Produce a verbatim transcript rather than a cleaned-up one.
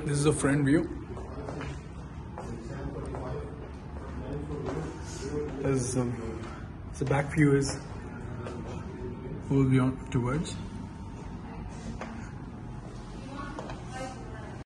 This is a front view. As um, the back view is will be on towards.